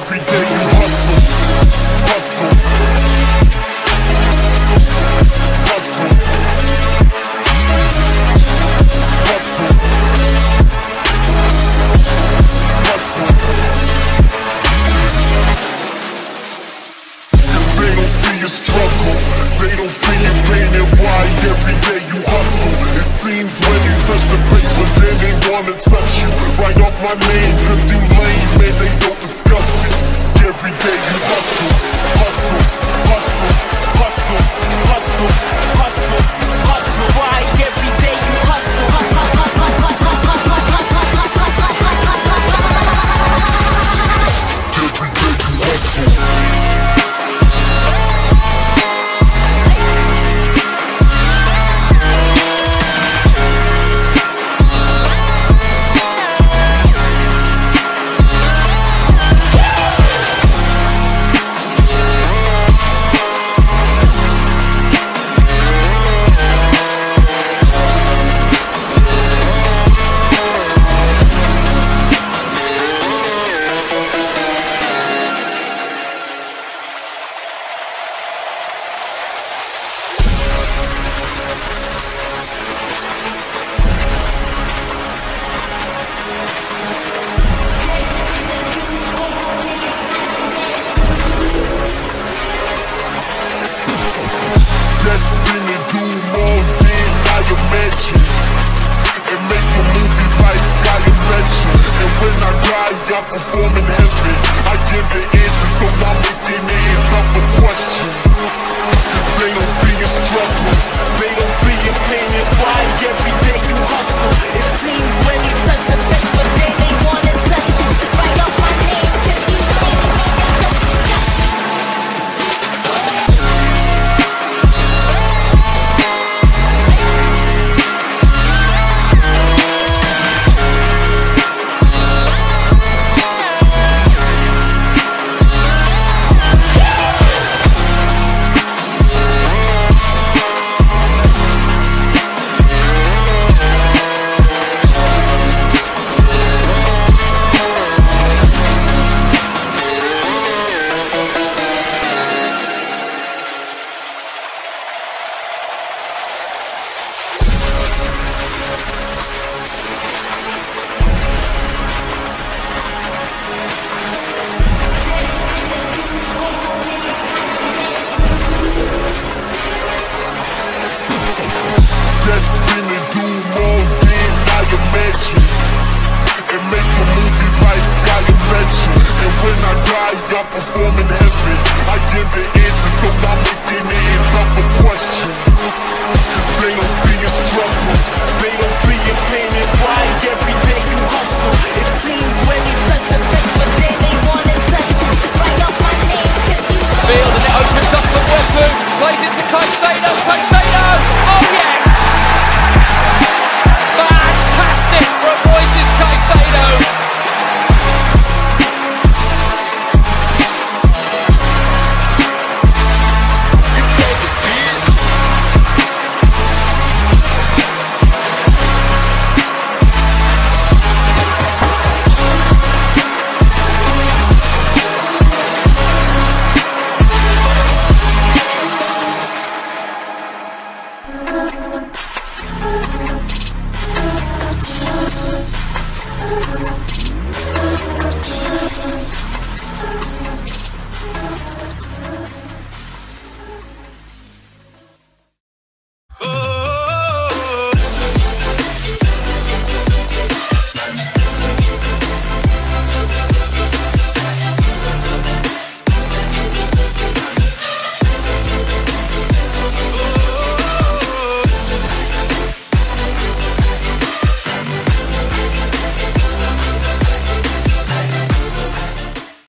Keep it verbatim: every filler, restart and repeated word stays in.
every day you hustle, hustle, hustle, hustle, hustle. Cause they don't see your struggle, they don't see your pain and why every day you hustle. It seems when you touch the paper, then they wanna touch you. Write off my name, cause you lame, man, they don't discuss it. Every day you hustle, hustle, hustle, hustle, hustle, hustle, hustle. Why every day you hustle, hustle, hustle, hustle, hustle, hustle, hustle. Every day you hustle. Destiny do more than I imagine, and make a movie like I am legend. And when I die, I perform in heaven. I give the answer, so I'm making it is up a question. Cause they don't see your struggle, they don't see your pain and why every day you hustle. It seems when you touch the paper, then they wanna touch you. Write off my name, cause you lame, man, they don't discuss you. Destiny do more than I imagine, and make a movie like I am legend. And when I die, I perform in heaven. I give the answer, so I'm making it is up a question. Cause they don't see your struggle, they don't see your pain and why every day you hustle. It seems when you touch the paper, then they wanna touch you. Write off my name, cause you Field, and it opens up for Weapon, plays it to Caicedo, Caicedo.